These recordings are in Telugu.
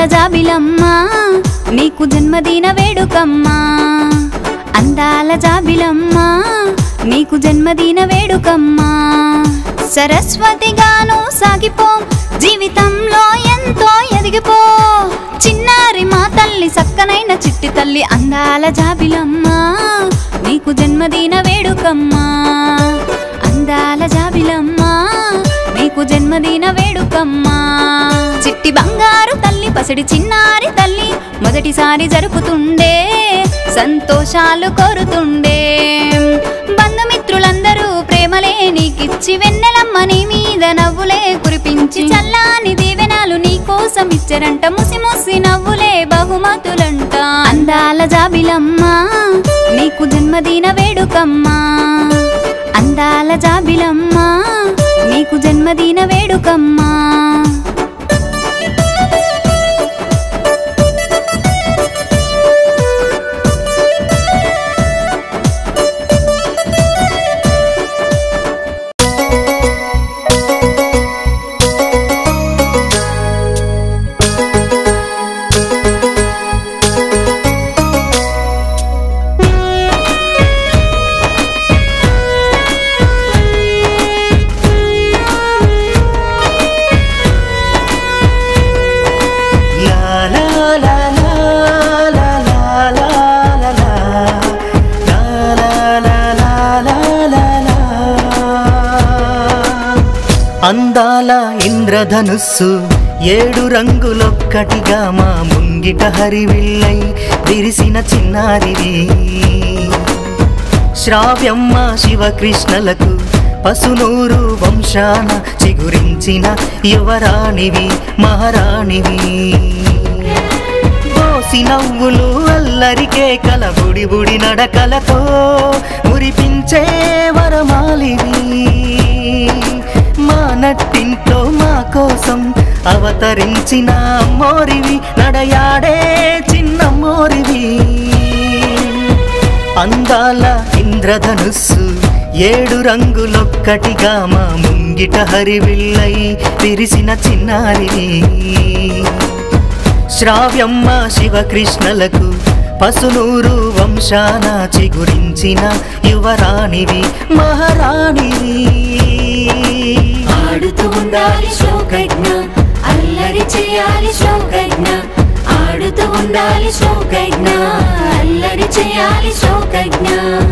అందాల జాబిలమ్మ నీకు జన్మదిన వేడుకమ్మ అందాల జాబిలమ్మ నీకు జన్మదిన వేడుకమ్మ సరస్వతిగాను సాగిపో జీవితంలో ఎంతో ఎదిగిపో చిన్నారి మా తల్లి సక్కనైన చిట్టి తల్లి అందాల జాబిలమ్మ నీకు జన్మదిన వేడుకమ్మ అందాల జాబిలమ్మ నీకు జన్మదిన వేడుకమ్మ చిట్టి బంగారు తల్లి పసిడి చిన్నారి తల్లి మొదటిసారి జరుపుతుండే సంతోషాలు కోరుతుండే బంధుమిత్రులందరూ ప్రేమలే నీకిచ్చి వెన్నెలమ్మ నీ మీద నవ్వులే కురిపించి చల్లాని దీవెనాలు నీ కోసం ఇచ్చరంట ముసి ముసి నవ్వులే బహుమతులంట అందాల జాబిలమ్మ నీకు జన్మదిన వేడుకమ్మ అందాల జాబిలమ్మ నీకు జన్మదిన వేడుకమ్మ అందాల ఇంద్రధనుస్సు ఏడు రంగులొక్కటిగా మా ముంగిట హరివిల్లై విరిసిన చిన్నారివి శ్రావ్యమ్మ శివకృష్ణలకు పసునూరు వంశాన చిగురించిన యువరాణివి మహారాణివి బోసి నవ్వులు అల్లరికే కల బుడి బుడి నడకలతో మురిపించే వరమాలివి మా నట్టింట్లో మా కోసం అవతరించిన అమ్మోరివి నడయాడే చిన్నమ్మోరివి అందాల ఇంద్రధనుస్సు ఏడు రంగులొక్కటిగా మా ముంగిట హరివిల్లై విరిసిన చిన్నారివి శ్రావ్యమ్మ శివకృష్ణలకు పసునూరు వంశాన చిగురించిన యువరాణివి మహారాణివి ఆడుతూ ఉండాలి శ్లోకజ్ఞ అల్లరి చేయాలి శ్లోకజ్ఞ ఆడుతూ ఉండాలి శ్లోకజ్ఞ అల్లరి చేయాలి శ్లోకజ్ఞ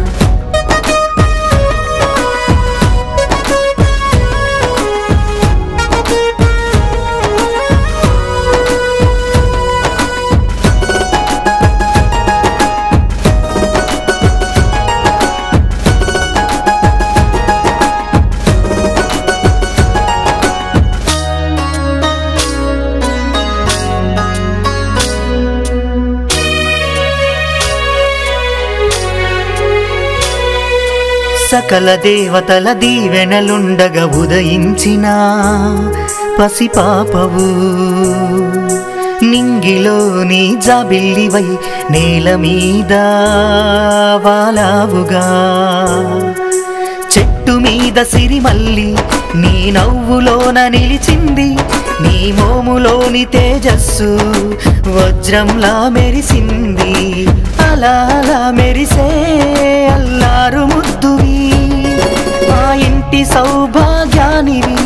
సకల దేవతల దీవెనలుండగా ఉదయించిన పసిపాపవు నింగిలోని జాబిల్లివై నేల మీద వాలావుగా చెట్టు మీద సిరిమల్లి నీ నవ్వులోన నిలిచింది నీ మోములోని తేజస్సు వజ్రంలా మెరిసింది అలా అలా మెరిసే అల్లారు ముద్దువి మా ఇంటి సౌభాగ్యానివి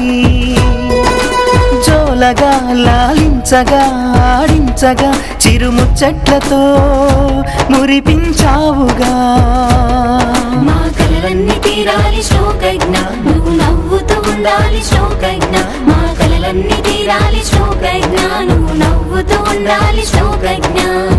జోలగా లాలించగా ఆడించగా చిరుముచ్చట్లతో మురిపించావుగా మా కలలన్నీ తీరాలి శ్లోకజ్ఞ నువ్వు నవ్వుతూ ఉండాలి శ్లోకజ్ఞ మా కలలన్నీ తీరాలి శ్లోకజ్ఞ నువ్వు నవ్వుతూ ఉండాలి శ్లోకజ్ఞ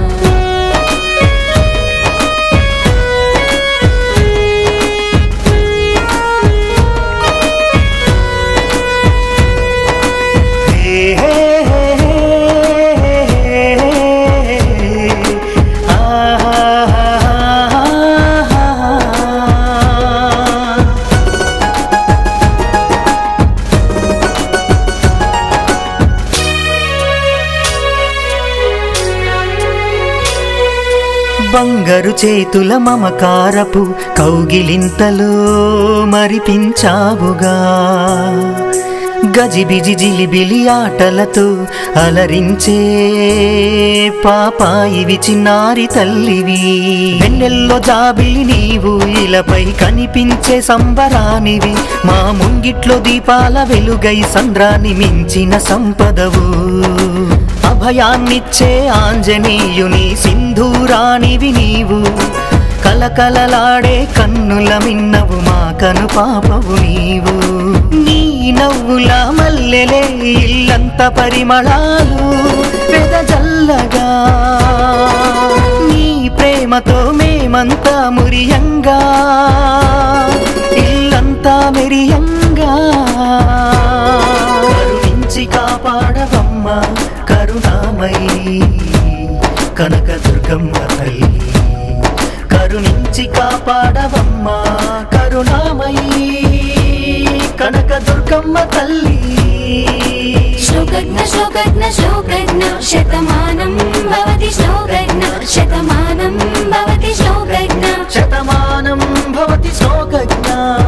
బంగారు చేతుల మమకారపు కౌగిలింతలో మరిపించావుగా గజిబిజి జిలిబిలి ఆటలతో అలరించే పాపాయివి చిన్నారి తల్లివి వెన్నెల్లో జాబిలి నీవు ఇలపై కనిపించే సంబరానివి మా ముంగిట్లో దీపాల వెలుగై సంద్రాన్ని మించిన సంపదవు అభయాన్నిచ్చే ఆంజనేయుని సింధూరానివి నీవు కలకలలాడే కన్నుల మిన్నవు మా కను పాపవు నీవు నీ నవ్వుల మల్లెలే ఇల్లంత పరిమళాలు పెదజల్లగా నీ ప్రేమతో మేమంతా మురియంగా ఇల్లంతా మెరియంగా కరుణించి కాపాడవమ్మ కరుణామయి కనకదుర్గమ్మ తల్లి కరుణించి కాపాడవమ్మ కరుణామయీ కనకదుర్గమ్మ తల్లి శ్లోకజ్ఞ శ్లోకజ్ఞ శ్లోకజ్ఞ శతమానం భవతి శ్లోకజ్ఞ శతమానం భవతి శ్లోకజ్ఞ శతమానం భవతి శ్లోకజ్ఞ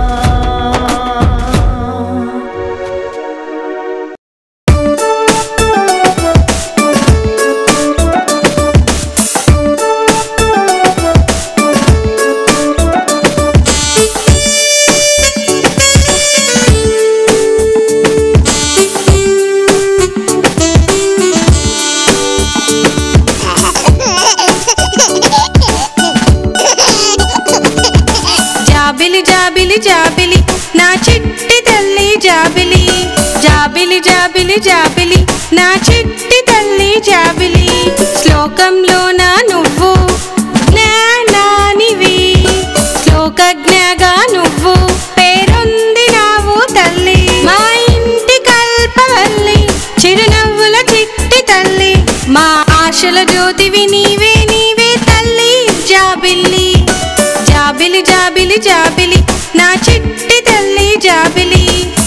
జాబిలి జాబిలి నా చిట్టి తల్లి జాబిలి జాబిలి జాబిలి జాబిలి నా చిట్టి తల్లి జాబిలి శ్లోకంలోన నువ్వు జ్ఞానానివి శ్లోకజ్ఞగా నువ్వు పేరొందినావు తల్లి మా ఇంటి కల్పవల్లి చిరునవ్వుల చిట్టి తల్లి మా ఆశల జ్యోతివి నీవే నీవే తల్లి జాబిల్లి జాబిలి జాబిలి జాబిలి నా చిట్టి తల్లి జాబిలి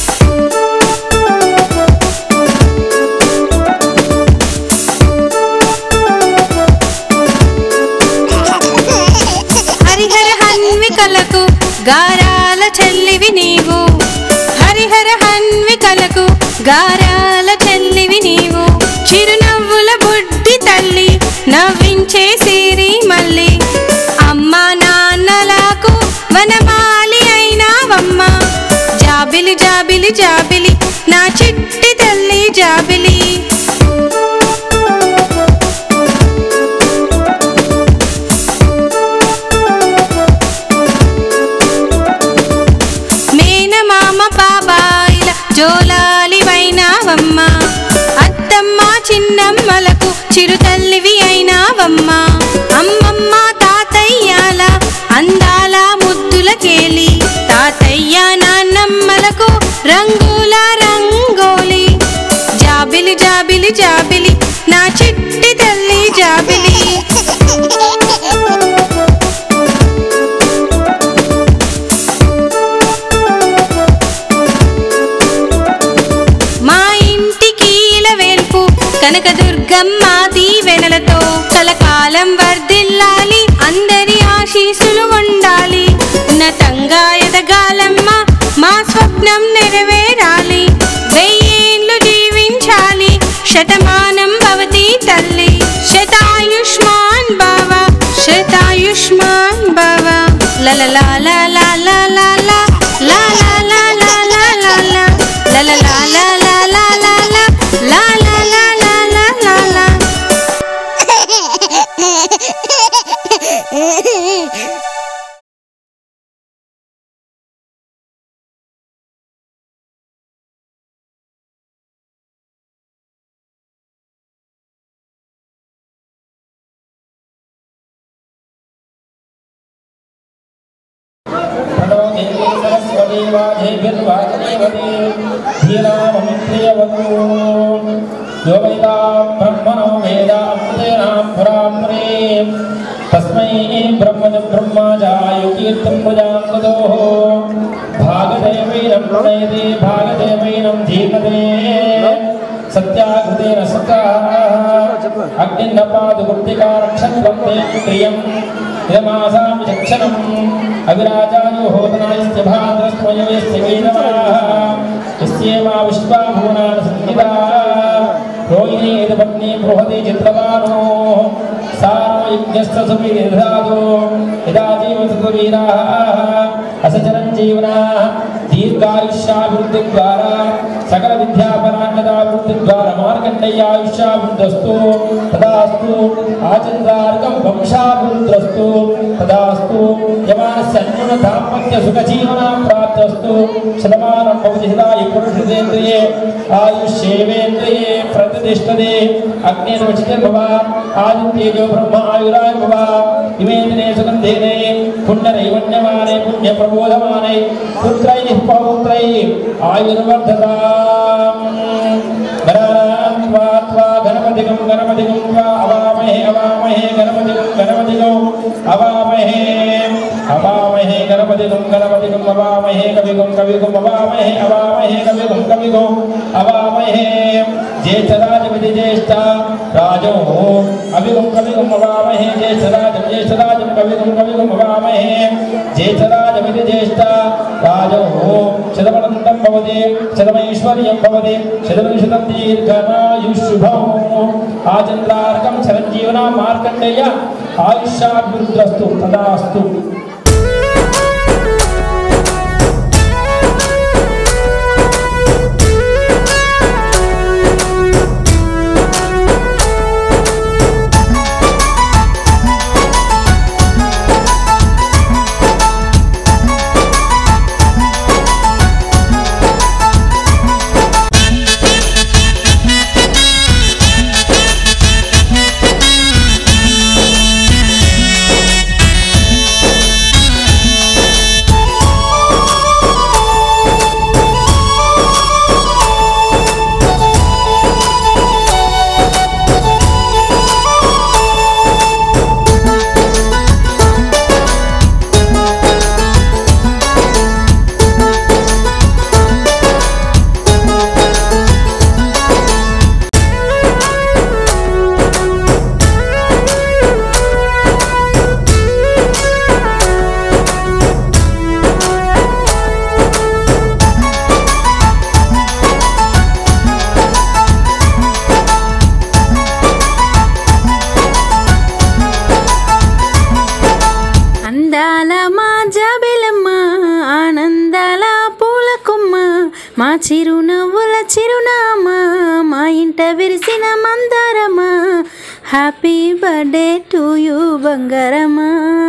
హరిహర హన్వికలకు గారాల చెల్లివి నీవు హరిహర హన్వికలకు గారాల చెల్లివి నీవు చిరునవ్వుల బుడ్డి తల్లి నవ్వించే సిరి మల్లి అమ్మా నాన్నలకు వనమాలి అయినావమ్మ జాబిలి జాబిలి జాబిలి నా చిట్టి తల్లి జాబిలి మేనమామ బాబాయిల జోలాలి వైనావమ్మ అత్తమ్మ చిన్నమ్మలకు చిరుతల్లివి అయినావమ్మ అమ్మమ్మ తాతయ్యాల అందాల ముద్దుల కేలి తాతయ్య నాన్నమ్మలకు రంగుల రంగోలి జాబిలి జాబిలి జాబిలి నా చిట్టి తల్లి జాబిలి మా ఇంటికి ఇలవేల్పు కనకదుర్గమ్మ దీవెనలతో కలకాలం వర్ధిల్లాలి అందరి ఆశీస్సులు ఉండాలి ఉన్నతంగా ఎదగాలమ్మ మా స్వప్నం నెరవేరాలి వెయ్యేళ్ళు జీవించాలి శతమానం భవతి తల్లి శతాయుష్మాన్ భవ శతాయుష్మాన్ భవ లలలా లలా లలా లా లా లా లా లా లా లా లలలా లలా లా లా లా లా లా లా లా లా లా तस्मै ब्रह्मजायुकीर्तिं प्रजाङ्गदोः भागदेवैनं प्रणयते भागदेवैनं धीमते सत्याकृतेन सत्ताः अग्निन्नपादुगुप्तिकारक्षत्वं ते प्रियम् इदमासां विचक्षणम् अविराजायो होतनायस्य भाद्रस्मयस्य वेदवाः यस्येमा विश्वा भुवनानि संहिता रोहिणी पत्नी बृहति चित्रवानो सारो यज्ञस्य सुविदधातो यदा जीवसुवीराः असचरं जीवनाः दीर्घायुष्याभिवृद्धिद्वारा सकल विद्यापरान्यताभिवृद्धिद्वारा मार्कण्डेयायुष्याभिवृद्धस्तु तदास्तु आचन्द्रार्कं वंशाभिवृद्धस्तु तदास्तु यमानस्य अन्यूनदाम्पत्य सुखजीवनं प्राप्तस्तु शतमानं भवति हिताय पुरुषेन्द्रिये आयुष्येवेन्द्रिये प्रतिष्ठते अग्निर्वचितिर्भव आदित्येजो ब्रह्म आयुराय भव इमे दिने सुगन्धेने पुण्यरैवण्यमाने पुण्यप्रबोधमाने पुत्रैः पौत्रैः आयुर्वर्धताम् गणपतिगं अवामहे गणपतिगं अवामहे गणपतिगं अवामहे कविगं अवामहे कविगं अवामहे ज्येष्ठराजमिति ज्येष्ठा राजो अभिगं कविगं अवामहे ज्येष्ठराजं कविगं अवामहे ज्येष्ठराजमिति ज्येष्ठा राजो शतमनन्तं भवति शतमैश्वर्यं भवति शतविंशतं दीर्घमायुष्शुभम् आचन्द्रार्कं चिरञ्जीवना मार्कण्डेय आयुष्याभिवृद्धस्तु तदास्तु చిరునవ్వుల చిరునామా మా ఇంట విరిసిన మందారమా హ్యాపీ బర్త్డే టు యూ బంగారమా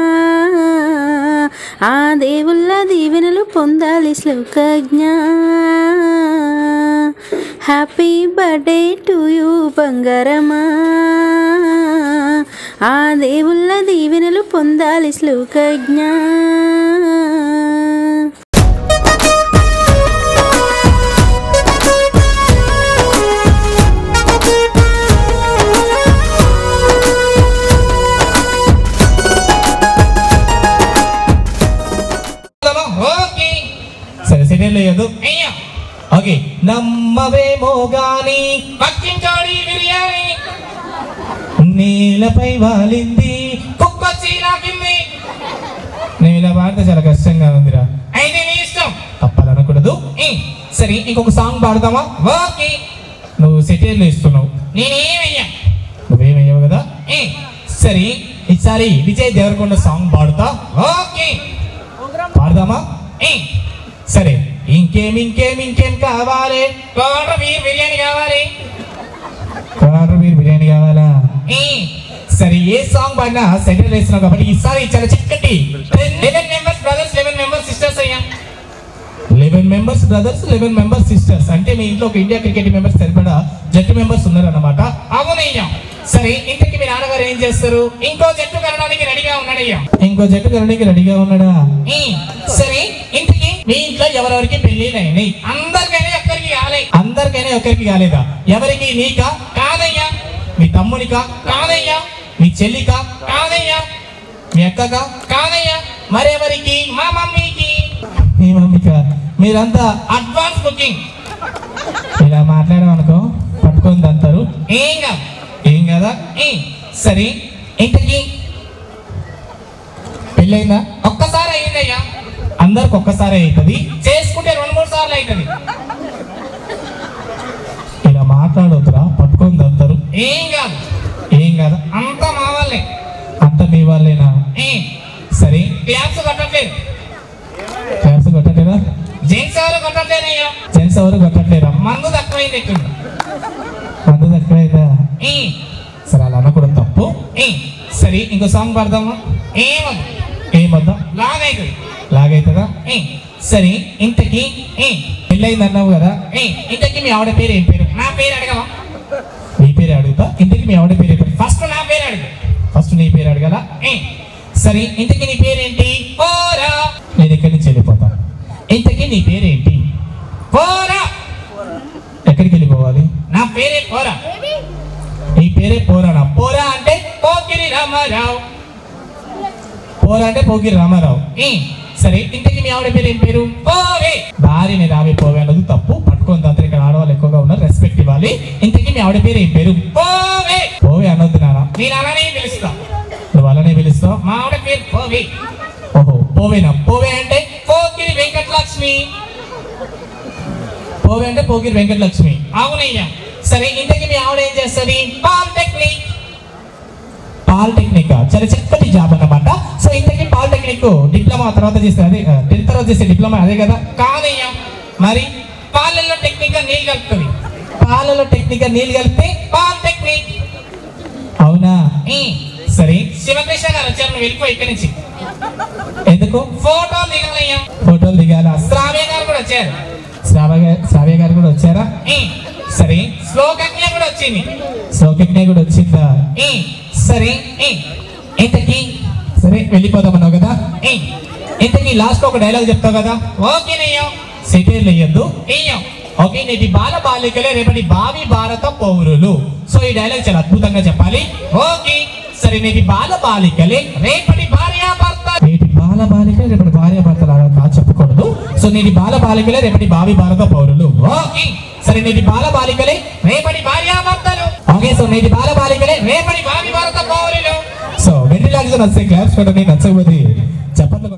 ఆ దేవుళ్ళ దీవెనలు పొందాలి Shlokagna happy birthday to you బంగారమా ఆ దేవుళ్ళ దీవెనలు పొందాలి శ్లోకజ్ఞ లేదు ఓకే నమ్మవేమో గాని పక్కించోడి బిర్యానీ నేలపై వాలింది కుక్కొచ్చి నాకింది నేను ఇలా పాడితే చాలా కష్టంగా ఉందిరా అయితే నీ ఇష్టం తప్పాలనకూడదు సరే ఇంకొక సాంగ్ పాడదామా ఓకే నువ్వు సెటైర్లు ఇస్తున్నావు నేనేమయ్యా నువ్వేమయ్యావు కదా సరే ఈసారి విజయ్ దేవరకొండ సాంగ్ పాడుతా ఓకే పాడదామా సరే ఇంకేం కావాలి కోరవీర్ బిర్యానీ కావాలా సరే ఏ సాంగ్ పాడినా సెటిల్ వేస్తున్నావు కాబట్టి ఈసారి చాలా చక్కటి 11 మెంబర్స్ బ్రదర్స్ 11 మెంబర్స్ సిస్టర్స్ అయ్యా 11 మెంబర్స్ బ్రదర్స్ 11 మెంబర్స్ సిస్టర్స్ అంటే మీ ఇంట్లో ఒక ఇండియా క్రికెట్ మెంబర్స్ సరిపడా జట్టు మెంబర్స్ ఉన్నారన్నమాట అవునయ్యా సరే ఇంతకి మీ నాన్నగారు ఏం చేస్తారు ఇంకో జట్టు కలడానికి రెడీగా ఉన్నాడా సరే ఇంతకి మీ ఇంట్లో ఎవరెవరికి పెళ్లిళ్ళైనాయి అందరికైనా ఒక్కరికి కాలేదా ఎవరికి నీకా కాదయ్యా మీ తమ్మునికా కాదయ్యా మీ చెల్లికా కాదయ్యా మీ అక్కగా కాదయ్యా మరెవరికి మా మమ్మీకి మీ మమ్మీకా మీరంతా అడ్వాన్స్ బుకింగ్ ఇలా మాట్లాడామనుకో పట్టుకొని అంటారు ఏం కదా సరే ఇంతకి పెళ్ళైందా ఒక్కసారి అయిందయ్యా అందరికి ఒక్కసారి అవుతుంది చేసుకుంటే 2-3 సార్లు అవుతుంది మాట్లాడొద్దురా, పట్టుకొని దొరుకుతారు. ఏం కాదు, ఏం కాదు, అంత మా వాళ్ళే. అంత మీ వాళ్ళేనా? సరే, క్లాప్స్ కొట్టట్లేదు. క్లాప్స్ కొట్టట్లేదా? జెంట్స్ ఎవరు కొట్టట్లేదయ్యా. జెంట్స్ ఎవరు కొట్టట్లేదా? మందు తక్కువైంది ఎక్కువ. మందు తక్కువైందా? సరే, అలా అనకూడదు, తప్పు. సరే, ఇంకో సాంగ్ పాడదామా? ఏమొద్దాం, లాగైతుంది. లాగైతుందా? సరే, ఇంతకి పెళ్ళైంది అన్నావు కదా, ఇంతకి మీ ఆవిడ పేరు ఏం పేరు? నా పేరు అడగవా? నీ పేరు అడుగుతా. ఇంతకి మీ ఆవిడ పేరు ఏం పేరు? ఫస్ట్ నా పేరు అడుగు. ఫస్ట్ నీ పేరు అడగాల. సరే, ఇంతకి నీ పేరేంటి? పోరా. నేను ఇక్కడి నుంచి వెళ్ళిపోతా. ఇంతకి నీ పేరేంటి? పోరా. ఎక్కడికి వెళ్ళిపోవాలి? నా పేరే పోరా. నీ పేరే పోరానా? పోరా అంటే పోకిరి రామారావు. పోరా అంటే పోకిరి రామారావు. సరే, ఇంతకి మీ ఆవిడ పేరు ఏం పేరు? పోవే. భార్యని రావే పోవే అన్నది తప్పు. పట్టుకొని తంత్రి, ఇక్కడ ఆడవాళ్ళు ఎక్కువగా ఉన్నారు, రెస్పెక్ట్ ఇవ్వాలి. ఇంతకి మీ ఆవిడ పేరు ఏం పేరు? పోవే. పోవే అనొద్దు నాన్న, నేను అలానే పిలుస్తా. నువ్వు అలానే పిలుస్తావు? మా ఆవిడ పేరు పోవే. ఓహో, పోవేనా? పోవే అంటే పోకిరి వెంకటలక్ష్మి. పోవే అంటే పోకిరి వెంకటలక్ష్మి. అవునయ్యా. సరే, ఇంతకి మీ ఆవిడ ఏం చేస్తుంది? పాలిటెక్నిక్. పాలిటెక్నిక్ చాలా చక్కటి జాబ్ అన్నమాట. సో ఇంతకీ పాలిటెక్నిక్ డిప్లొమా తర్వాత చేస్తే, అదే 10th తర్వాత చేసే డిప్లొమా అదే కదా? కాదయ్యా. మరి పాలల్లో టెక్నిక్ గా నీళ్ళు కలుపుతుంది. పాలలో టెక్నిక్ గా నీళ్ళు కలిపితే పాలిటెక్నిక్. అవునా? సరే, శివకృష్ణ గారు వచ్చారు, నువ్వు వెళ్ళిపో ఇక్కడి నుంచి. ఎందుకు? ఫోటోలు దిగాలయ్యా. ఫోటోలు దిగాలా? శ్రావ్య గారు కూడా వచ్చారు. శ్రావ్య గారు కూడా వచ్చారా? సరే, శ్లోకజ్ఞ కూడా వచ్చింది. శ్లోకజ్ఞ కూడా వచ్చిందా? సరే, ఇంతకి సరే వెళ్ళిపోదామన్నావు కదా, ఇంతకి లాస్ట్ ఒక డైలాగ్ చెప్తావు కదా? ఓకేనయ్యా. సెటైర్లు వేయద్దు. ఓకే, నేటి బాల బాలికలే రేపటి భావి భారత పౌరులు. సో ఈ డైలాగ్ చాలా అద్భుతంగా చెప్పాలి. ఓకే, సరే, నేటి బాల బాలికలే రేపటి భార్యాభర్త. నేటి బాల బాలికలే రేపటి భార్యాభర్తలు అలా చెప్పకూడదు. సో నేటి బాల బాలికలే రేపటి భావి భారత పౌరులు. ఓకే, సరే, నేటి బాల బాలికలే రేపటి భార్యాభర్తలు. ఓకే, సో నేటి బాల బాలికలే రేపటి భావి భారత పౌరులు. సో వెంటిలాగ్స్ నచ్చే క్లాప్స్ కొట్టండి, నచ్చకపోతే చెప్పండి.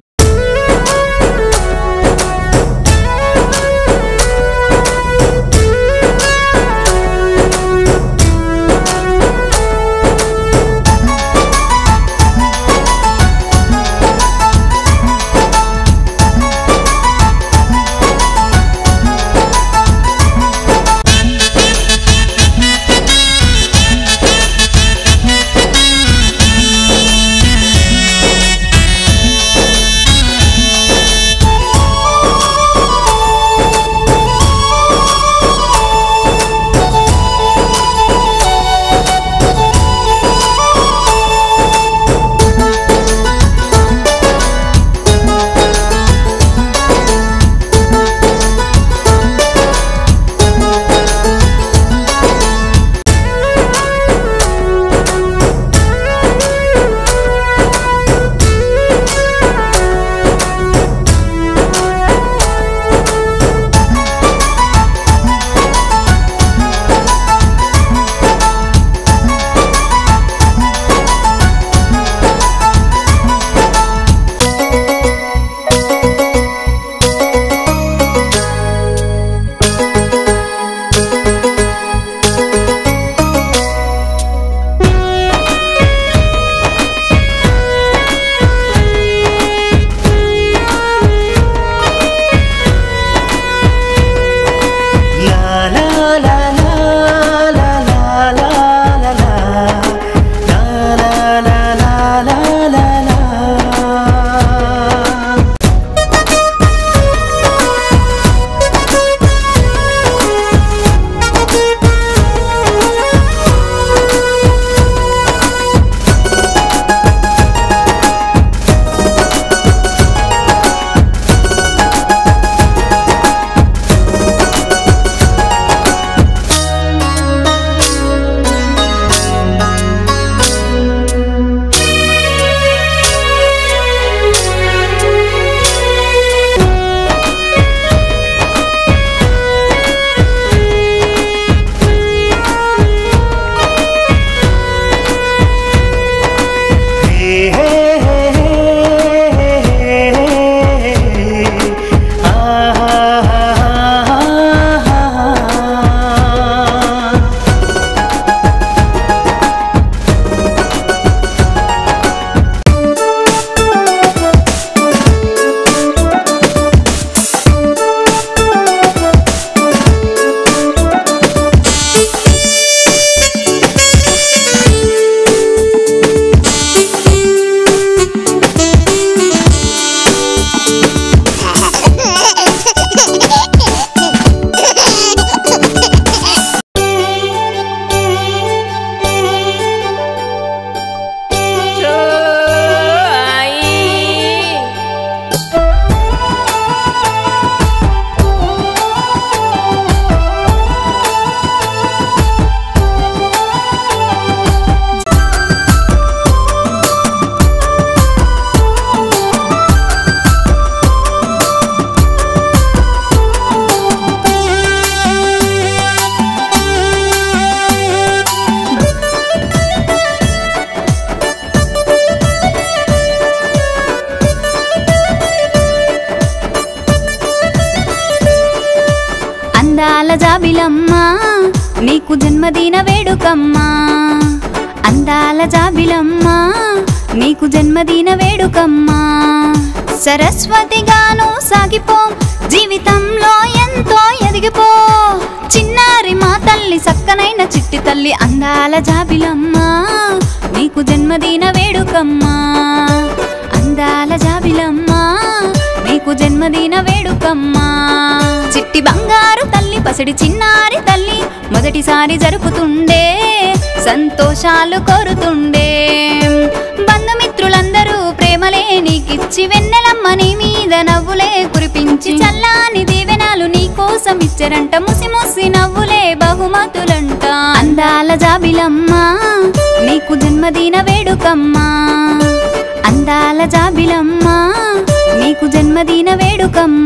జాబిలమ్మ నీకు జన్మదిన వేడుకమ్మ అందాల జాబిలమ్మ నీకు జన్మదిన వేడుకమ్మ సరస్వతిగాను సాగిపో జీవితంలో ఎంతో ఎదిగిపో చిన్నారి మా తల్లి సక్కనైన చిట్టి తల్లి అందాల జాబిలమ్మ నీకు జన్మదిన వేడుకమ్మ అందాల జాబిలమ్మ నీకు జన్మదిన వేడుకమ్మ చిట్టి బంగారు తల్లి పసిడి చిన్నారి తల్లి మొదటిసారి జరుపుతుండే సంతోషాలు కోరుతుండే బంధుమిత్రులందరూ ప్రేమలే నీకిచ్చి వెన్నెలమ్మ నీ మీద నవ్వులే కురిపించి చల్లాని దీవెనాలు నీ కోసం ఇచ్చరంట ముసి ముసి నవ్వులే బహుమతులంట అందాల జాబిలమ్మ నీకు జన్మదిన వేడుకమ్మ అందాల జాబిలమ్మ నీకు జన్మదిన వేడుకమ్మ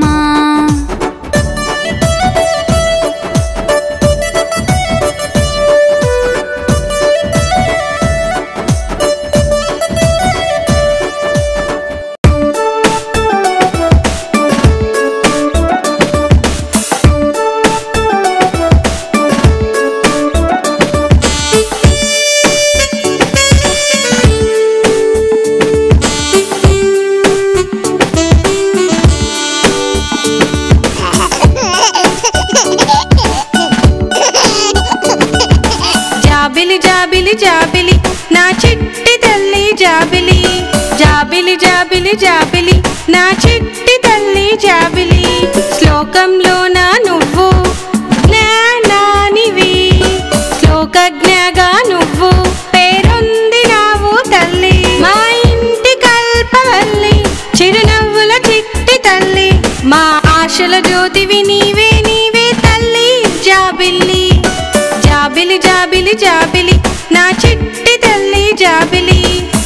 జాబిలి నా చిట్టి తల్లి జాబిలి జాబిలి జాబిలి జాబిలి నా చిట్టి తల్లి జాబిలి శ్లోకంలోన నువ్వు జ్ఞానానివి శ్లోకజ్ఞగా నువ్వు పేరొందినావు తల్లి మా ఇంటి కల్పవల్లి చిరునవ్వుల చిట్టి తల్లి మా ఆశల జ్యోతివి నీవే నీవే తల్లి జాబిలి జాబిలి జాబిలి జాబిలి నా చిట్టి తల్లి జాబిలి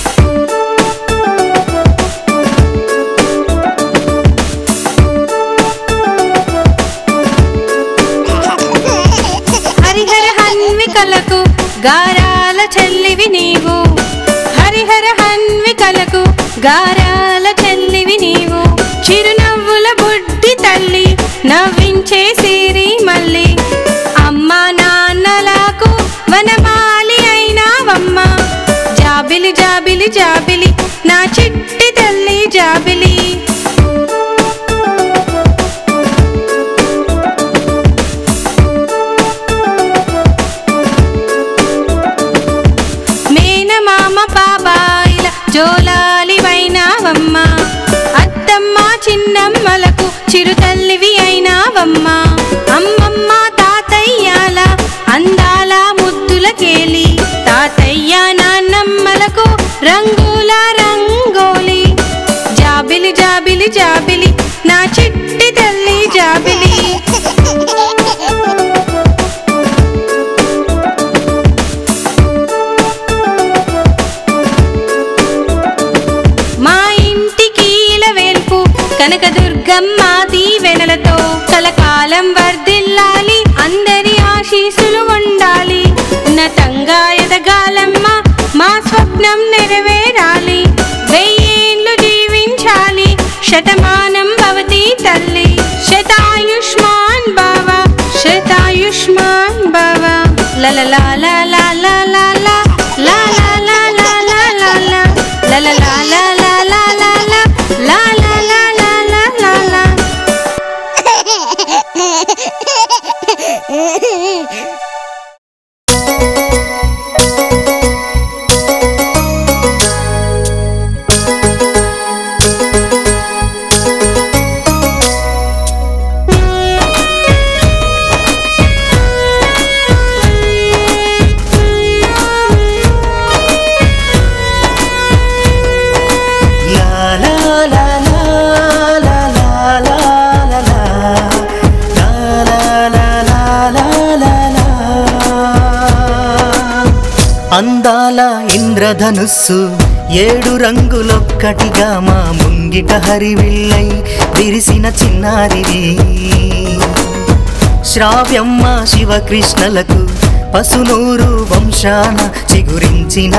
హరిహర హన్వికలకు గారాల చెల్లివి నీవు హరిహర హన్వికలకు గారాల చెల్లివి నీవు చిరునవ్వుల బుడ్డి తల్లి నవ్వించే సిరి మల్లి అమ్మా నాన్నలకు వనమాలి అయినావమ్మ జాబిలి జాబిలి జాబిలి నా చిట్టి తల్లి జాబిలి మేనమామ బాబాయిల జోలాలి వైనావమ్మ అత్తమ్మ చిన్నమ్మలకు చిరుతల్లివి అయినావమ్మ అమ్మమ్మ తాతయ్యాల అందాల ముద్దులకేలి తాతయ్య నాన్నమ్మలకు రంగుల రంగోలి జాబిలి జాబిలి జాబిలి నా చిట్టి తల్లి జాబిలి మా ఇంటికి ఇలవేల్పు కనకదుర్గమ్మ దీవెనలతో కలకాలం వర్ధిల్లాలి అందరి ఆశీస్సులు ఉండాలి ఉన్నతంగా ఎదగాలమ్మ మా స్వప్నం నెరవేరాలి వెయ్యేళ్ళు జీవించాలి శతమానం భవతి తల్లి శతాయుష్మాన్ భవ శతాయుష్మాన్ భవ లలలా లలా లలా లలా లలా లలా లలా లలా అందాల ఇంద్రధనుస్సు ఏడు రంగులొక్కటిగా మా ముంగిట హరివిల్లై విరిసిన చిన్నారివి శ్రావ్యమ్మ శివకృష్ణలకు పసునూరు వంశాన చిగురించిన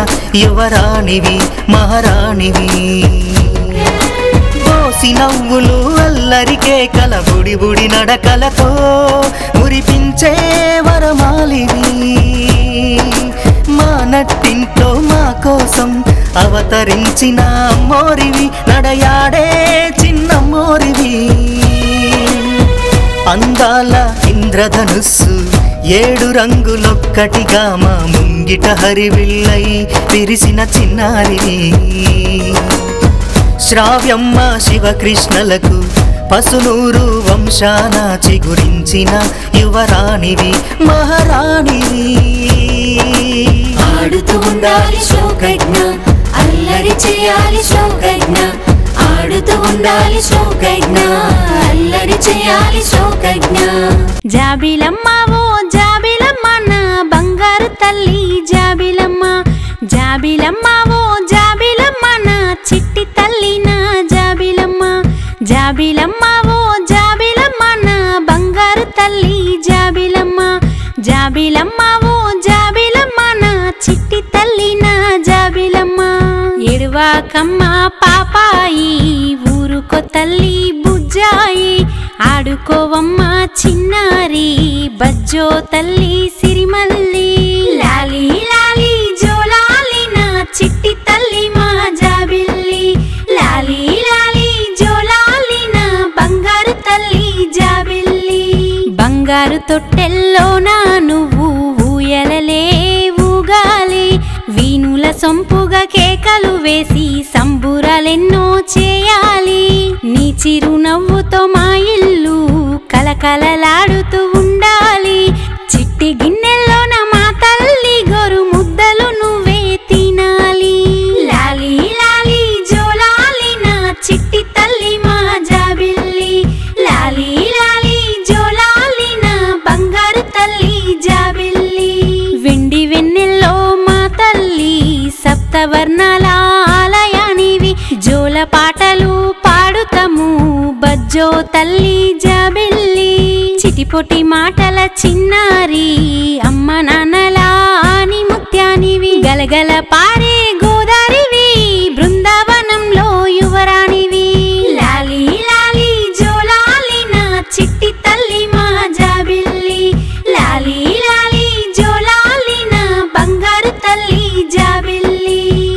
యువరాణివి మహారాణివి బోసి నవ్వులు అల్ల అల్లరికే కల బుడి బుడి నడకలతో మురిపించే వరమాలివి మా నట్టింట్లో మా కోసం అవతరించిన అమ్మోరివి నడయాడే చిన్న మోరివి అందాల ఇంద్రధనుస్సు 7 రంగులొక్కటిగా మా ముంగిట హరివిల్లై విరిసిన చిన్నారివి శ్రావ్యమ్మ శివకృష్ణలకు పసునూరు వంశాన చిగురించిన యువరాణివి మహారాణివి ఆడుతూ ఉండాలి శ్లోకజ్ఞ అల్లరి చేయాలి శ్లోకజ్ఞ ఆడుతూ ఉండాలి శ్లోకజ్ఞ అల్లరి చేయాలి శ్లోకజ్ఞ జాబిలమ్మ ఓ జాబిలమ్మ నా బంగారు తల్లి జాబిలమ్మ జాబిలమ్మ ఓ జాబిలమ్మ నా చిట్టి తల్లి నా జాబిలమ్మ జాబిలమ్మ ఓ జాబిలమ్మ నా బంగారు తల్లి జాబిలమ్మ జాబిలమ్మ ఓ జాబిలమ్మ నా చిట్టి తల్లి నా జాబిలమ్మ ఎడువాకమ్మ పాపాయి ఊరుకో తల్లి బుజ్జాయి ఆడుకోవమ్మ చిన్నారి బజ్జో తల్లి సిరిమల్లి లాలి లాలి జోలాలి నా చిట్టి తల్లి మా జాబిల్లి లాలి లాలి జోలాలి నా బంగారు తల్లి జాబిల్లి బంగారు తొట్టెల్లోనా నువ్వు ఊయలలే ఊగాలి వీణుల సొంపుగా కేకలు వేసి సంబురాలెన్నో చేయాలి నీ చిరునవ్వుతో మా ఇల్లు కలకలలాడుతూ ఉండాలి చిట్టి గిన్నెల్లోన మా తల్లి గోరు ముద్దలు నువ్వే తినాలి లాలి లాలి జోలాలి నా చిట్టి తల్లి మా జాబిల్లి లాలి లాలి జోలాలి నా బంగారు తల్లి జాబిల్లి వెండి వెన్నెల్లో మా తల్లి సప్తవర్ణాల ఆలయానివి జోల పాటలు పాడుతాము బజ్జో తల్లి జాబిల్లి చిటిపొటి మాటల చిన్నారి అమ్మ నాన్నల ఆని ముత్యానివి గలగల పారే గోదారివి బృందావనంలో యువరాణివి లాలి లాలి జోలాలి నా చిట్టి తల్లి మా జాబిల్లి లాలి లాలి జోలాలి నా బంగారు తల్లి జాబిల్లి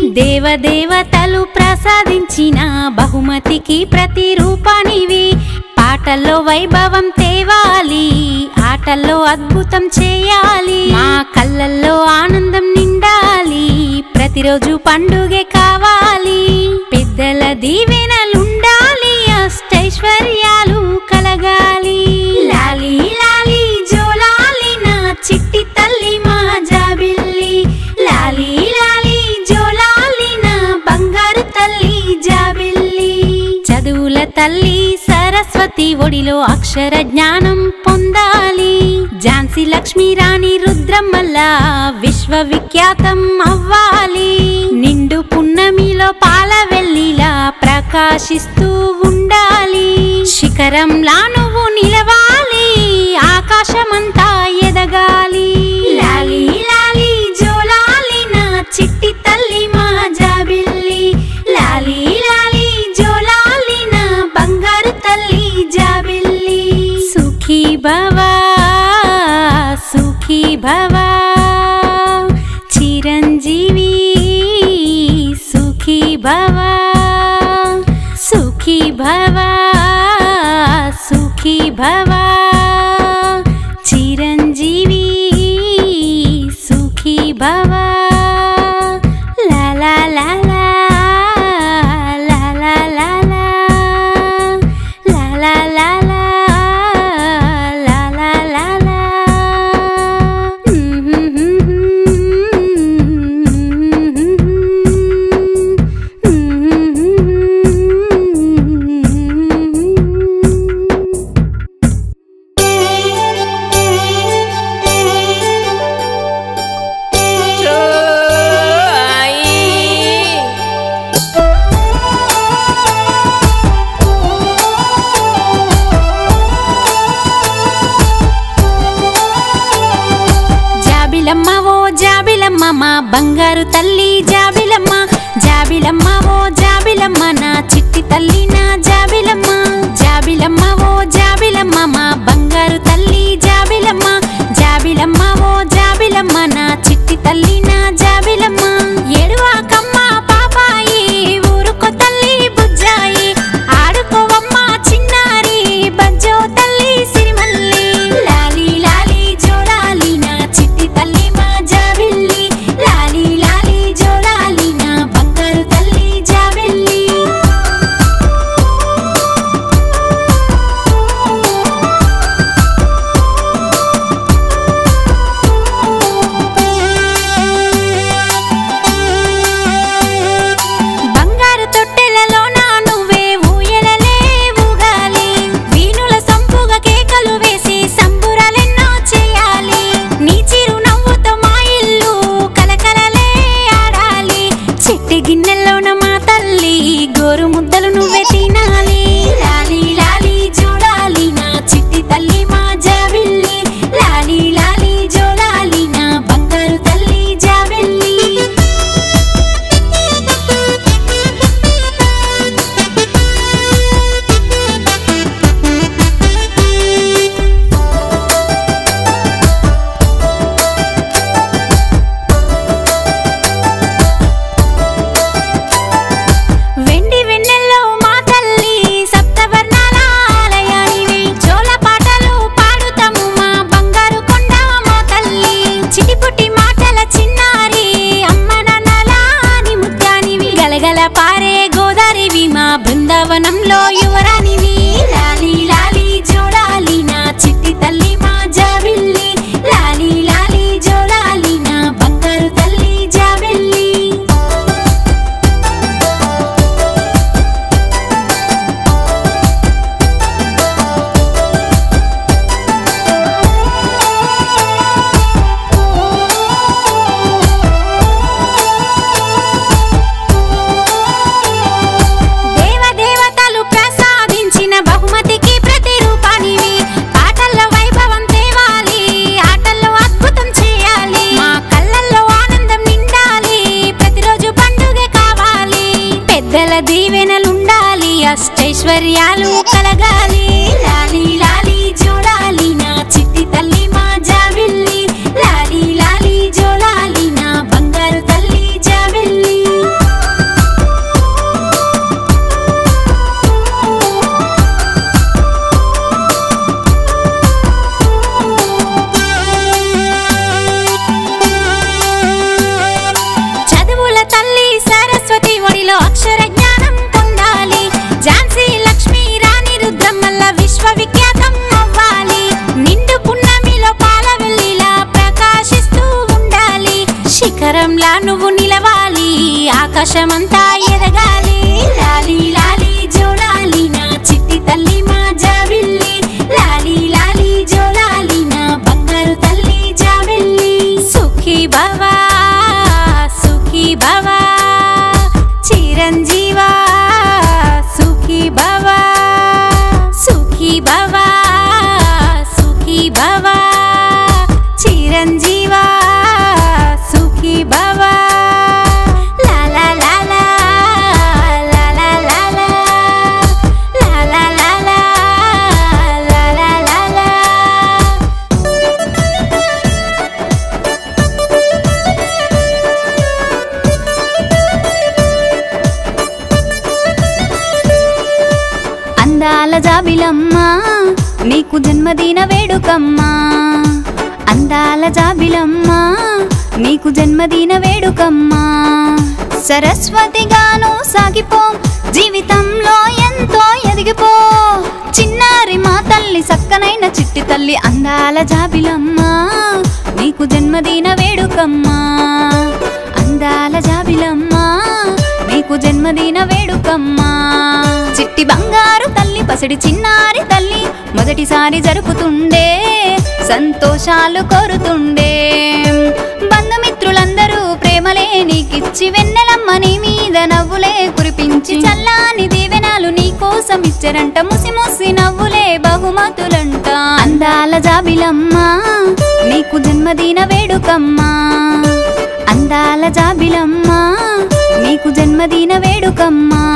దేవదేవతలు ప్రసాదించిన బహుమతికి ప్రతిరూపానివి పాటల్లో వైభవం తేవాలి ఆటల్లో అద్భుతం చేయాలి మా కళ్ళల్లో ఆనందం నిండాలి ప్రతిరోజు పండుగే కావాలి పెద్దల దీవెనలుండాలి అష్టైశ్వర్యాలు కలగాలి లాలి లాలి జోలాలి నా చిట్టి తల్లి మా జాబిల్లి లాలి లాలి జోలాలి నా బంగారు తల్లి జాబిల్లి చదువుల తల్లి సరస్వతి ఒడిలో అక్షర జ్ఞానం పొందాలి ఝాన్సీ లక్ష్మీ రాణి రుద్రమ్మల విశ్వవిఖ్యాతం అవ్వాలి నిండు పున్నమిలో పాల వెల్లిలా ప్రకాశిస్తూ ఉండాలి శిఖరంలా నువ్వు నిలవాలి ఆకాశమంతా ఎదగాలి లాలి లాలి జోలాలి నా చిట్టి తల్లి మా జాబిల్లి లాలి లాలి జోలాలి నా బంగారు తల్లి జాబిల్లి సుఖీ భవ సుఖీ భవ చిరంజీవి సుఖీ భవ సుఖీ భవ సుఖీ భవ చిరంజీవి సుఖీ భవ లా లా లా లా లా లా లా లా లా లా లా లా లా లా లా జాబిలమ్మ ఓ జాబిలమ్మ మా బంగారు తల్లి జాబిలమ్మ జాబిలమ్మ ఓ జాబిలమ్మ నా చిట్టి తల్లి నా జాబిలమ్మ జాబిలమ్మ యవ్వనంలో యువరానివి లాలి లాలి జోడాలి నా చిట్టి తల్లి మా జాబిల్లి లాలి లాలి జోడాలి నా బంగారు తల్లి జాబిల్లి దేవదేవతలు ప్రసాదించిన బహుమతికి ప్రతిరూపానివి పాటల్లో వైభవం తేవాలి ఆటల్లో అద్భుతం చేయాలి మా కళ్ళల్లో ఆనందం నిండాలి ప్రతిరోజు పండుగ కావాలి పెద్దల దీవెనలుండాలి అష్టైశ్వర్యాలు కలగాలి లాలి లాలి జోడాలి నా చిట్టి తల్లి మా జాబిల్లి లాలి లాలి జోడాలి నా బంగారు తల్లి జాబిల్లి చదువుల తల్లి సరస్వతి ఒడిలో అక్షర జ్ఞానం పొందాలి ఝాన్సీ లక్ష్మీ రాణి రుద్రమ్మల్ల విశ్వవిఖ్యాతం అవ్వాలి నిండు పున్నమిలో పాల వెల్లిలా ప్రకాశిస్తూ ఉండాలి శిఖరంలా నువ్వు నిలవాలి ఆకాశమంతా ఎదగాలి లాలి లాలి జోడాలి నా చిట్టి తల్లి మా జాబిల్లి లాలి లాలి జోడాలి నా బంగారు తల్లి జాబిల్లి సుఖీ భవా సుఖీ భవా చిరంజీవా సుఖీ భవా సుఖీ భవా సుఖీ భవా చిరంజీవా సుఖీ భవా లా లా లా లా లా లా లా లా లా లా లా లా లా లా లా అందాల జాబిలమ్మ నీకు జన్మదిన వేడుకమ్మా అందాల జాబిలమ్మ నీకు జన్మదిన వేడుకమ్మా సరస్వతిగాను సాగిపో జీవితంలో ఎంతో ఎదిగిపో చిన్నారి మా తల్లి సక్కనైన చిట్టి తల్లి అందాల జాబిలమ్మ నీకు జన్మదిన వేడుకమ్మా అందాల జాబిలమ్మ నీకు జన్మదిన వేడుకమ్మా చిట్టి బంగారు తల్లి పసిడి చిన్నారి తల్లి మొదటిసారి జరుపుతుండే సంతోషాలు కోరుతుండే బంధుమిత్రులందరూ ప్రేమలే నీకిచ్చి వెన్నెలమ్మ నీ మీద నవ్వులే కురిపించి చల్లాని దీవెనాలు నీ కోసం ఇచ్చరంట ముసి ముసి నవ్వులే బహుమతులంట అందాల జాబిలమ్మ నీకు జన్మదిన వేడుకమ్మా అందాల జాబిలమ్మ నీకు జన్మదిన వేడుకమ్మా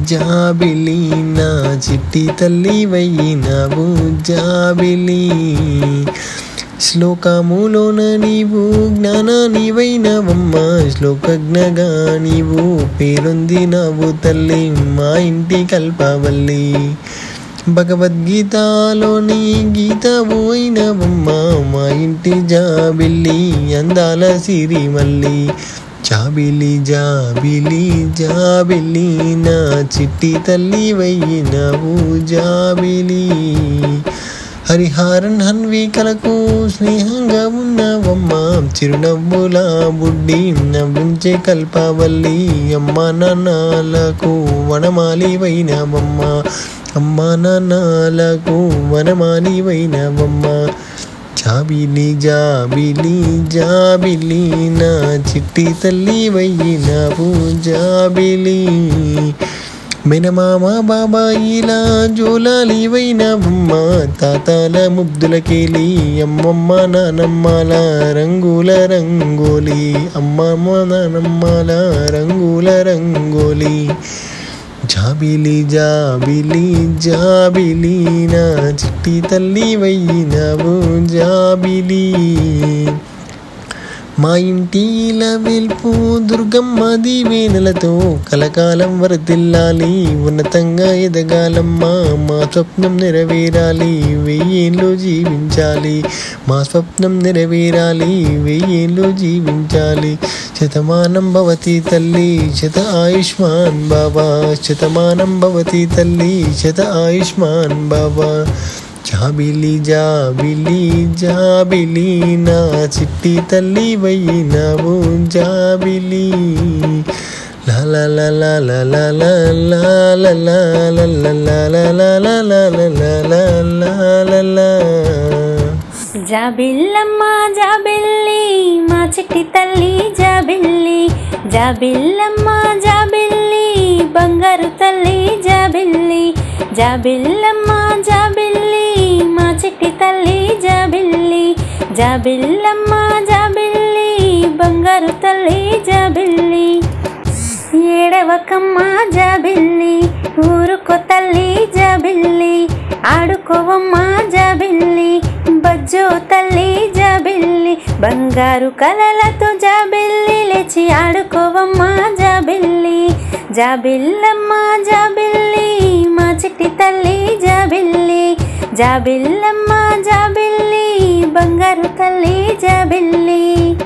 జాబిలి నా చిట్టి తల్లి వయ్యినావు జాబిలి శ్లోకములోన నీవు జ్ఞానానివైనవమ్మా శ్లోకజ్ఞగా నీవు పేరొందినావు తల్లి మా ఇంటి కల్పవల్లి భగవద్గీతలోని గీతవు అయినవమ్మా మా ఇంటి జాబిల్లి అందాల సిరిమల్లి జాబిలి జాబిలి జాబిలి నా చిట్టి తల్లి వయ్యినావు జాబిలి హరిహారన్ హన్వికలకు స్నేహంగా ఉన్నవమ్మా చిరునవ్వుల బుడ్డి నవ్వించే కల్పవల్లి అమ్మా నాన్నలకు వనమాలి వైనవమ్మా అమ్మా నాన్నలకు వనమాలి వైనవమ్మా జాబిలి జాబిలి జాబిలి నా చిట్టి తల్లి వయ్యినావు జాబిలి మేనమామ బాబాయిలా జోలాలి వైనవమ్మ తాతాల ముద్దులకేలి అమ్మమ్మ నానమ్మల రంగుల రంగోలి అమ్మమ్మ నానమ్మల రంగుల రంగోలి జాబిలి జాబిలి జాబిలి నా చిట్టి తల్లి వయ్యినావు జాబిలి మా ఇంటిల వెల్పు దుర్గమ్మ దీవెనలతో కలకాలం వరదిల్లాలి ఉన్నతంగా ఎదగాలమ్మా మా స్వప్నం నెరవేరాలి వెయ్యేళ్ళు జీవించాలి మా స్వప్నం నెరవేరాలి వెయ్యేళ్ళు జీవించాలి శతమానం భవతి తల్లి శత ఆయుష్మాన్ బాబా శతమానం భవతి తల్లి శత ఆయుష్మాన్ బాబా జాబిలి జాబిలి జాబిలి నా చిట్టి తల్లి వయ్యినావు జాబిలి లా లా లా లా లా లా లా లా లా లా లా లా లా లా లా లా లా లా జాబిల్లమ్మ జాబిల్లి మా చిట్టి తల్లి జాబిల్లి జాబిల్లమ్మ జాబిల్లి బంగారు తల్లి జాబిల్లి జాబిల్లమ్మ జాబిల్లి మా చిట్టి తల్లి జాబిల్లి జాబిల్లమ్మ జాబిల్లి బంగారు తల్లి జాబిల్లి ఏడవకమ్మ జాబిల్లి ఊరుకో తల్లి జాబిల్లి ఆడుకోవమ్మ జాబిల్లి బజ్జో తల్లి జాబిల్లి బంగారు కలలతో జాబిల్లి లేచి ఆడుకోవమ్మ జాబిల్లి జాబిల్లమ్మ జాబిల్లి మా చిట్టి తల్లి జాబిల్లి జాబిల్లమ్మ జాబిల్లి బంగారు తల్లి జాబిల్లి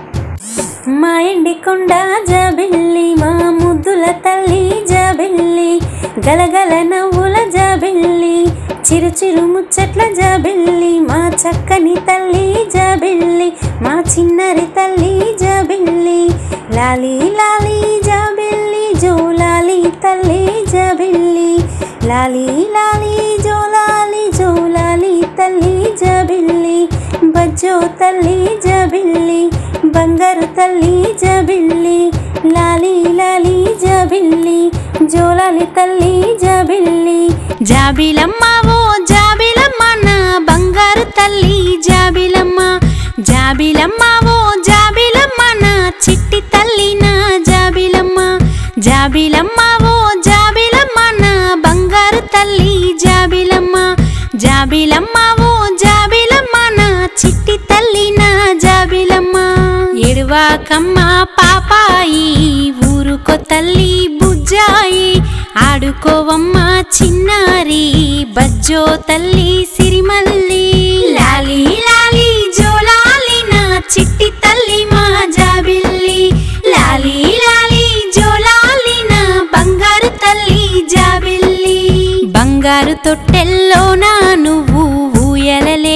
మా ఇండి కొండ జాబిల్లి మా ముద్దుల తల్లి జాబిల్లి గలగల నవ్వుల జాబిల్లి చిరు చిరు ముచ్చట్ల జాబిల్లి మా చక్కని తల్లి జాబిల్లి మా చిన్నరి తల్లి జాబిల్లి లాలి లాలి జాబిల్లి జోలాలి తల్లి జాబిల్లి లాలి లాలి జోలాలి జోలాలి తల్లి జాబిల్లి బజ్జో తల్లి జాబిల్లి బంగారు తల్లి జాబిల్లి లాలి లాలి జాబిల్లి జోలాలి తల్లి జాబిల్లి జాబిలమ్మ ఓ జాబిలమ్మ నా బంగారు తల్లి జాబిలమ్మ జాబిలమ్మ ఓ జాబిలమ్మ నా చిట్టి తల్లి నా జాబిలమ్మ జాబిలమ్మ ఓ జాబిలమ్మ నా బంగారు తల్లి జాబిలమ్మ జాబిలమ్మ ఓ జాబిలమ్మ నా చిట్టి తల్లి నా జాబిలమ్మ ఎడువాకమ్మ పాపాయి ఊరుకో తల్లి బుజ్జాయి ఆడుకోవమ్మ చిన్నారి బజ్జో తల్లి సిరిమల్లి లాలి లాలి జోలాలి నా చిట్టి తల్లి మా జాబిల్లి లాలి లాలి జోలాలి నా బంగారు తల్లి జాబిల్లి బంగారు తొట్టెల్లోన నువ్వు ఊయలలే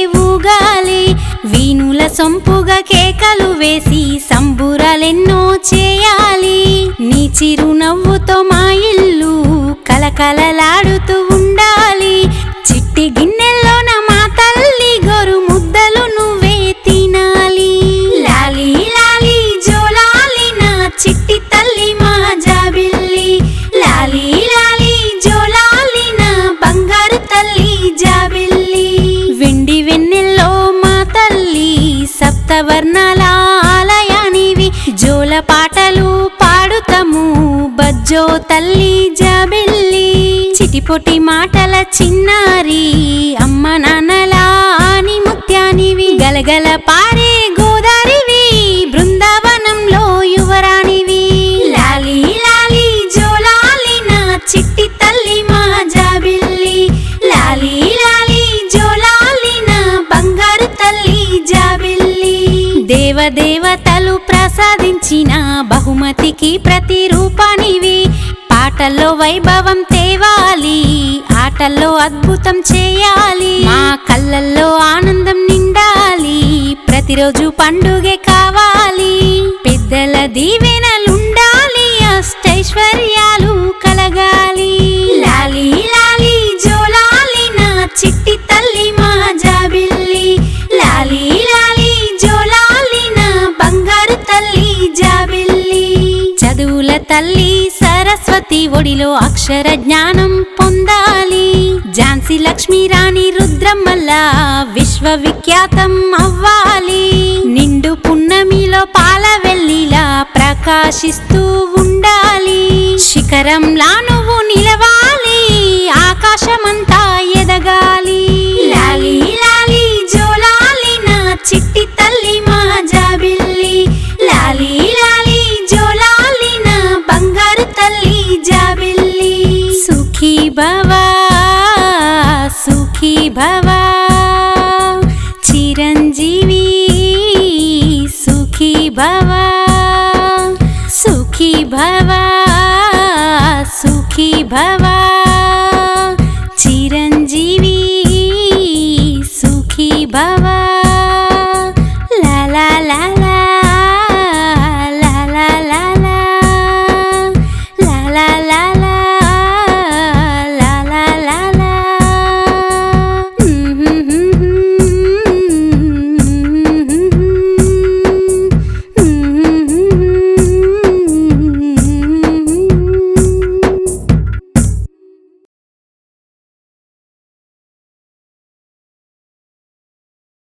ఊగాలి వీణుల సొంపుగా కేకలు వేసి సంబురాలెన్నో చేయాలి నీ చిరునవ్వుతో మా ఇల్లు కలకలలాడుతూ ఉండాలి చిట్టి గిన్నెల్లోన మా తల్లి గోరు ముద్దలు నువ్వే తినాలి లాలి లాలి జోలాలి నా చిట్టి తల్లి మా జాబిల్లి లాలి లాలి జోలాలి నా బంగారు తల్లి జాబిల్లి వెండి వెన్నెల్లో మా తల్లి సప్తవర్ణాల జోల పాటలు పాడుతాము బజ్జో తల్లి జాబిల్లి చిటిపొటి మాటల చిన్నారి అమ్మ నాన్నలా అని ముత్యానివి గలగల పారే గోదారివి బృందావనంలో యువరాణివి లాలి లాలి జోలాలి నా చిట్టి తల్లి మా జాబిల్లి లాలి లాలి జోలాలి నా బంగారు తల్లి జాబిల్లి దేవదేవతలు ప్రసాదించిన బహుమతికి ప్రతిరూపానివి పాటల్లో వైభవం తేవాలి ఆటల్లో అద్భుతం చేయాలి మా కళ్ళల్లో ఆనందం నిండాలి ప్రతిరోజు పండుగే కావాలి పెద్దల దీవెనలుండాలి అష్టైశ్వర్యాలు కలగాలి లాలి లాలి జోలాలి నా చిట్టి తల్లి మా జాబిల్లి లాలి లాలి జోలాలి నా బంగారు తల్లి జాబిల్లి చదువుల తల్లి సరస్వతి ఒడిలో అక్షర జ్ఞానం పొందాలి ఝాన్సీ లక్ష్మీ రాణి రుద్రమ్మల్లా విశ్వవిఖ్యాతం అవ్వాలి నిండు పున్నమిలో పాల వెల్లిలా ప్రకాశిస్తూ ఉండాలి శిఖరంలా నువ్వు నిలవాలి ఆకాశమంతా ఎదగాలి లాలి లాలి జోలాలి నా చిట్టి తల్లి మా జాబిల్లి లాలి లాలి జోలాలి నా బంగారు తల్లి జాబిల్లి సుఖీ భవా సుఖీ భవా చిరంజీవి సుఖీ భవా సుఖీ భవా సుఖీ భవా చిరంజీవి సుఖీ భవా